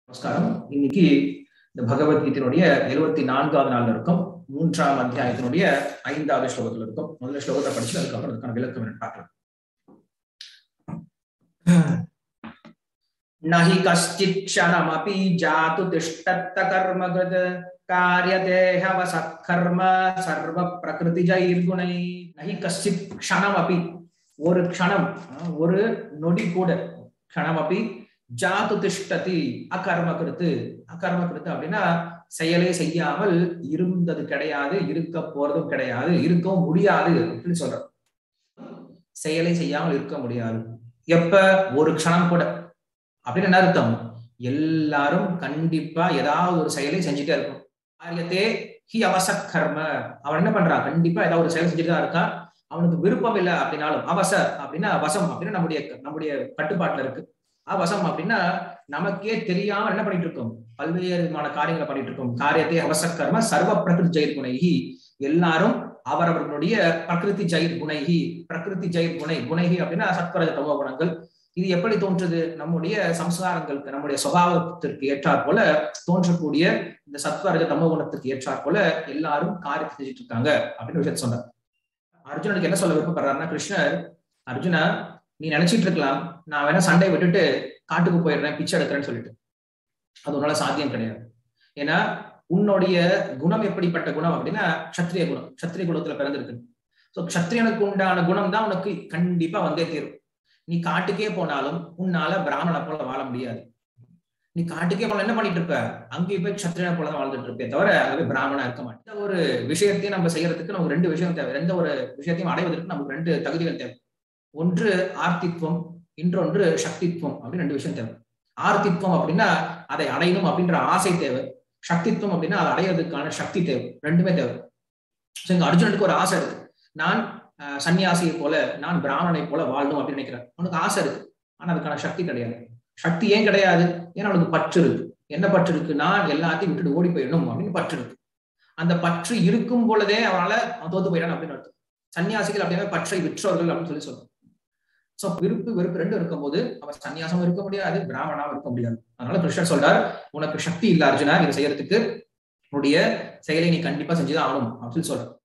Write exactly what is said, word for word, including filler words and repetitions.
நமஸ்காரம். இன்னைக்கு இந்த பகவத்கீதையினுடைய எழுபத்தி நான்காவது நாள்ல இருக்கும். மூன்றாம் அத்தியாயத்தினுடைய ஐந்தாவது ஸ்லோகத்துல இருக்கும். முதல்ல ஸ்லோகத்தை படிச்சு அதுக்கப்புறம் அதுக்கான விளக்கம் என்ன பார்க்கலாம். நஹி கஷ்டித் க்ஷணமபி ஜாது திஷ்டத்த கர்மக்ருத் கார்யதே ஹவசத் கர்ம சர்வ பிரகிருதிஜைர்குணை. நஹி கஷ்டித் க்ஷணமபி, ஒரு க்ஷணம், ஒரு நொடி கூட, க்ஷணமபி ஜாது திஷ்டதி அகர்மகிருத்து. அகர்மகிருத்து அப்படின்னா செயலை செய்யாமல் இருந்தது கிடையாது, இருக்க போறதும் கிடையாது, இருக்கவும் முடியாது அப்படின்னு சொல்ற. செயலை செய்யாமல் இருக்க முடியாது எப்ப? ஒரு க்ஷணம் கூட. அப்படின்னு என்ன அர்த்தம்? எல்லாரும் கண்டிப்பா ஏதாவது ஒரு செயலை செஞ்சுட்டே இருக்கும். காரியத்தே ஹி அவசத் கர்ம, அவன் என்ன பண்றான்? கண்டிப்பா ஏதாவது ஒரு செயலை செஞ்சுட்டு தான் இருக்கான். அவனுக்கு விருப்பம் இல்லை அப்படின்னாலும், அவச அப்படின்னா வசம் அப்படின்னா நம்முடைய நம்முடைய கட்டுப்பாட்டுல இருக்கு. அவசம் அப்படின்னா நமக்கே தெரியாம என்ன பண்ணிட்டு இருக்கோம்? பல்வேறு விதமான காரியங்களை பண்ணிட்டு இருக்கோம். காரியத்தை அவச கர்ம சர்வ பிரகிருதி ஜெயிர் குணைகி, எல்லாரும் அவரவர்களுடைய பிரகிருதி ஜெயிர் குணைகி. பிரகிருதி ஜெயிர் குணை, குணைகி அப்படின்னா சத்வரஜ தமோ குணங்கள். இது எப்படி தோன்றுது? நம்முடைய சம்ஸ்காரங்களுக்கு, நம்முடைய சுபாவத்திற்கு ஏற்றாற் போல தோன்றக்கூடிய இந்த சத்வரஜ தமோ குணத்திற்கு ஏற்றாற் போல எல்லாரும் காரியத்தை செஞ்சுட்டு இருக்காங்க அப்படின்னு விஷயத்த சொன்னார். அர்ஜுனனுக்கு என்ன சொல்ல விருப்பப்படுறாருன்னா, கிருஷ்ணர், அர்ஜுனா நீ நினைச்சிட்டு இருக்கலாம் நான் வேணா சண்டை விட்டுட்டு காட்டுக்கு போயிடுறேன், பிச்சை எடுக்கிறேன்னு சொல்லிட்டு. அது உன்னால சாத்தியம் கிடையாது. ஏன்னா உன்னுடைய குணம் எப்படிப்பட்ட குணம் அப்படின்னா க்ஷத்ரிய குணம். க்ஷத்ரிய குணத்துல பிறந்திருக்கு. சோ க்ஷத்ரியனுக்கு உண்டான குணம் தான் உனக்கு கண்டிப்பா வந்தே தீரும். நீ காட்டுக்கே போனாலும் உன்னால பிராமணனை போல வாழ முடியாது. நீ காட்டுக்கே போல என்ன பண்ணிட்டு இருப்ப? அங்கேயே போய் க்ஷத்ரியனை போல தான் வாழ்ந்துட்டு இருப்பே தவிர அங்கே பிராமணா இருக்க மாட்டேன். ஒரு விஷயத்தையும் நம்ம செய்யறதுக்கு நமக்கு ரெண்டு விஷயம் தேவை. எந்த ஒரு விஷயத்தையும் அடைவதற்கு நமக்கு ரெண்டு தகுதிகள் தேவை. ஒன்று ஆர்த்தித்வம், இன்னொன்று சக்தித்வம் அப்படின்னு ரெண்டு விஷயம் தேவை. ஆர்த்தித்வம் அப்படின்னா அதை அடையணும் அப்படின்ற ஆசை தேவை. சக்தித்வம் அப்படின்னா அதை அடையிறதுக்கான சக்தி தேவை. ரெண்டுமே தேவை. ஸோ இங்க அர்ஜுனனுக்கு ஒரு ஆசை இருக்கு. நான் அஹ் சன்னியாசியை போல, நான் பிராமணனை போல வாழணும் அப்படின்னு நினைக்கிறேன். அவனுக்கு ஆசை இருக்கு, ஆனா அதுக்கான சக்தி கிடையாது. சக்தி ஏன் கிடையாது? ஏன்னா அவனுக்கு பற்று இருக்கு. என்ன பற்று இருக்கு? நான் எல்லாத்தையும் விட்டுட்டு ஓடி போயிடணும் அப்படின்னு பற்று இருக்கு. அந்த பற்று இருக்கும் பொழுதே அவனால தோத்து போயிடான் அப்படின்னு அர்த்தம். சன்னியாசிகள் அப்படியே பற்றை விற்றவர்கள் அப்படின்னு சொல்லி சொல்றோம். சோ விருப்பு வெறுப்பு ரெண்டும் இருக்கும் போது அவன் சன்னியாசமும் இருக்க முடியாது, பிராமணாவும் இருக்க முடியாது. அதனால கிருஷ்ணர் சொல்றார், உனக்கு சக்தி இல்ல அர்ஜுனா, இதை செய்யறதுக்கு உன்னுடைய செயலை நீ கண்டிப்பா செஞ்சுதான் ஆகணும் அப்படின்னு சொல்ற.